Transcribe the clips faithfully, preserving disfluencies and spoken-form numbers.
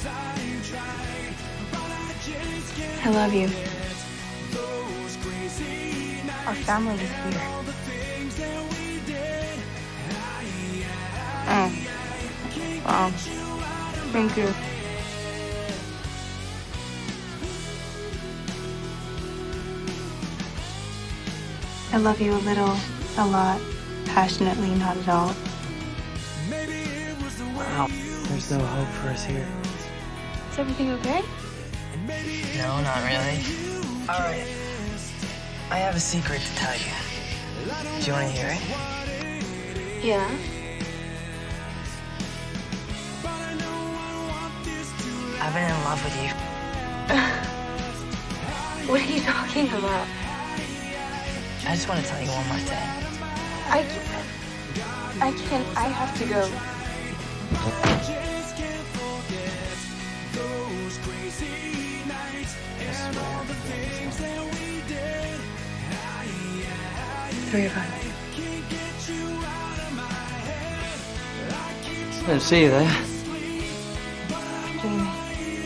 I love you. Our family is here. Oh. Wow. Thank you. I love you a little, a lot, passionately, not at all. Wow. There's no hope for us here. Is everything okay? No, not really. All right. I have a secret to tell you. Do you want to hear it? Yeah. I've been in love with you. What are you talking about? I just want to tell you one more thing. I can't. I can't. I have to go. Three of us. Didn't see you there. Jamie.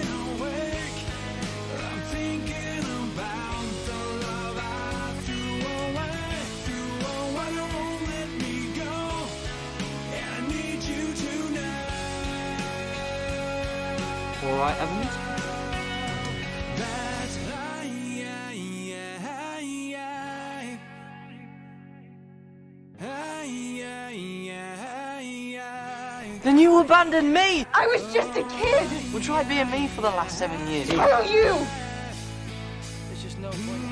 All right, Evans? Then you abandoned me! I was just a kid! Well, try being me for the last seven years. Screw you! There's just no point.